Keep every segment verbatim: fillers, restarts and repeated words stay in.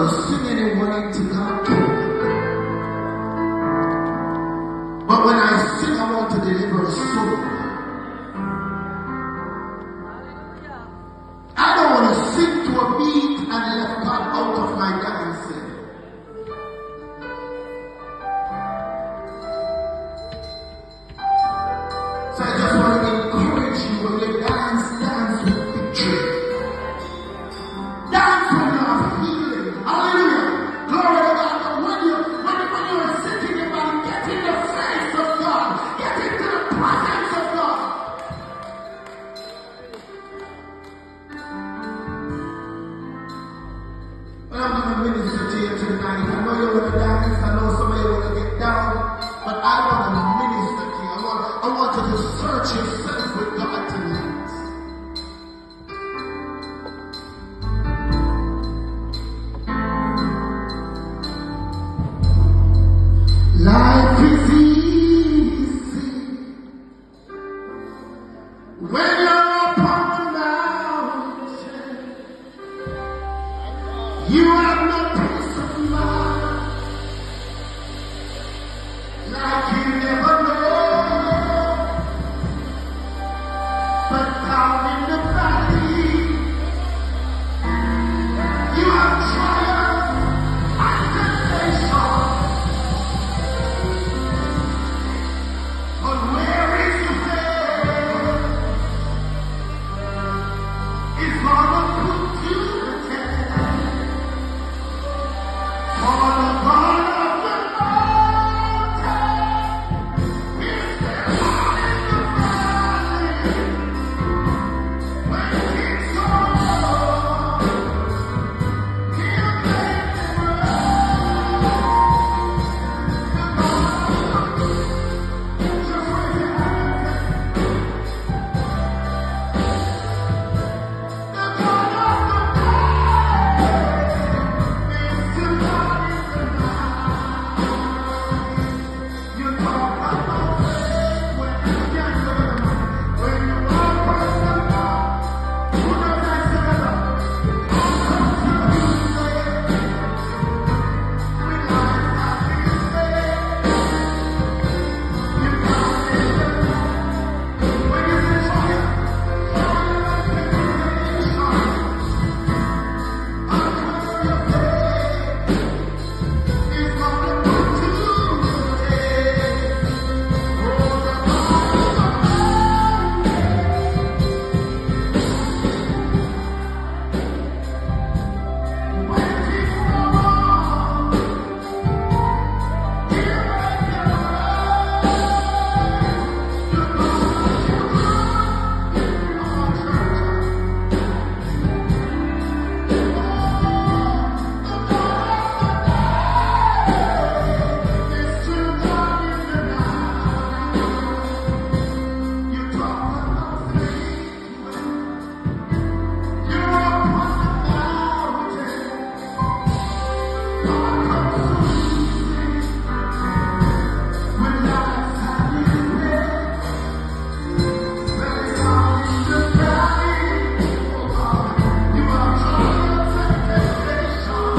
to sing anyway to God. But when I sing, I want to deliver a soul. I don't want to sing to a beat and let God out of my dancing. So I just want to encourage you when you dance, dance with victory. Dance when you have healing. Hallelujah. Glory to God. But when you, when, when you are sitting about, get in the face of God. Get into the presence of God. Well, I'm going to minister to you tonight. I know you want to dance. I know some of you want to get down. But I want to minister to you. I want, I want you to search yourself with God tonight. Life is easy when you're upon the mountain. You have no peace of mind, like you never know. But down in the valley, you have triumph and temptation. But where is your faith? It's gonna put you to test. For the God of the mountain is there on in the valley. When it's all over, He'll make it right. Just raise your hands and the God of the mountain is the God in the night. You talk about faith when you can't live. When you walk on the mountain, who knows that's the river? All comes to you safe. When life has been faith, you come in the night. When you say triumph, triumph and tribulation, uncover your faith. It's gonna put you to test. Oh, the God of the mountain. When things go wrong, He'll make it right. You know what you do. Come on, church. Oh, the God of the day is too dark in the night. You talk about faith when you're upon the mountain. God comes so easy when life's having been very down in the valley. Oh God, you have trials and temptation.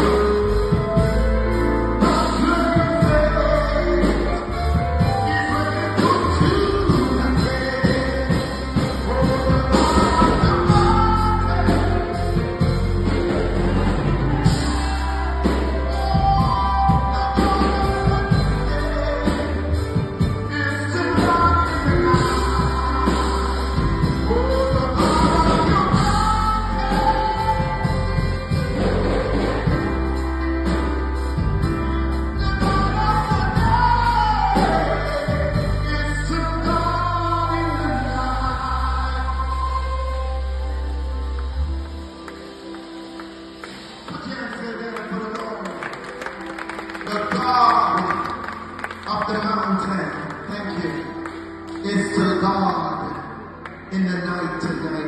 But when you faith is when you put you to the test. Oh, the God of the mountain. The God of the mountain, thank you, is the God in the night tonight.